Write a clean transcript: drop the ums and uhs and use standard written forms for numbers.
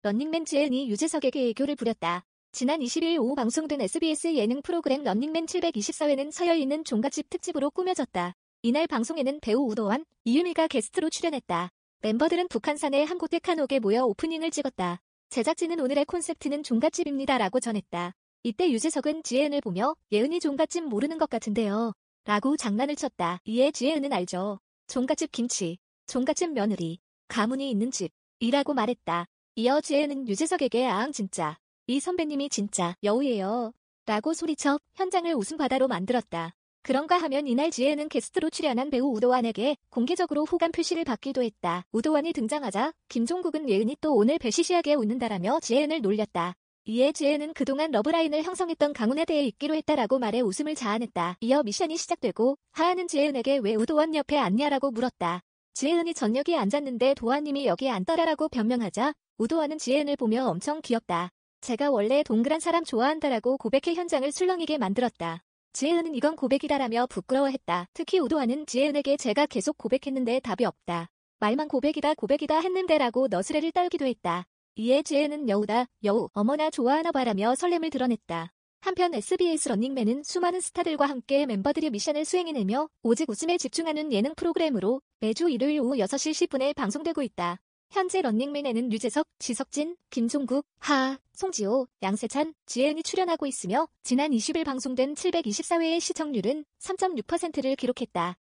런닝맨 지혜은이 유재석에게 애교를 부렸다. 지난 20일 오후 방송된 SBS 예능 프로그램 런닝맨 724회는 서여있는 종갓집 특집으로 꾸며졌다. 이날 방송에는 배우 우도환, 이유미가 게스트로 출연했다. 멤버들은 북한산의 한 곳의 한옥에 모여 오프닝을 찍었다. 제작진은 오늘의 콘셉트는 종갓집입니다 라고 전했다. 이때 유재석은 지혜은을 보며 예은이 종갓집 모르는 것 같은데요 라고 장난을 쳤다. 이에 지혜은은 알죠. 종갓집 김치, 종갓집 며느리, 가문이 있는 집이라고 말했다. 이어 지혜은은 유재석에게 아앙 진짜 이 선배님이 진짜 여우예요 라고 소리쳐 현장을 웃음바다로 만들었다. 그런가 하면 이날 지혜은은 게스트로 출연한 배우 우도환에게 공개적으로 호감 표시를 받기도 했다. 우도환이 등장하자 김종국은 예은이 또 오늘 배시시하게 웃는다라며 지혜은을 놀렸다. 이에 지혜은은 그동안 러브라인을 형성했던 강훈에 대해 있기로 했다라고 말해 웃음을 자아냈다. 이어 미션이 시작되고 하하는 지혜은에게 왜 우도환 옆에 앉냐라고 물었다. 지혜은이 전 여기 앉았는데 도환님이 여기 앉더라라고 변명하자 우도환은 지혜은을 보며 엄청 귀엽다. 제가 원래 동그란 사람 좋아한다라고 고백해 현장을 술렁이게 만들었다. 지혜은은 이건 고백이다라며 부끄러워했다. 특히 우도환은 지혜은에게 제가 계속 고백했는데 답이 없다. 말만 고백이다 했는데라고 너스레를 떨기도 했다. 이에 지혜은은 여우다 여우 어머나 좋아하나 봐라며 설렘을 드러냈다. 한편 SBS 런닝맨은 수많은 스타들과 함께 멤버들이 미션을 수행해내며 오직 웃음에 집중하는 예능 프로그램으로 매주 일요일 오후 6시 10분에 방송되고 있다. 현재 런닝맨에는 유재석, 지석진, 김종국, 하하, 송지호, 양세찬, 지혜은이 출연하고 있으며 지난 20일 방송된 724회의 시청률은 3.6%를 기록했다.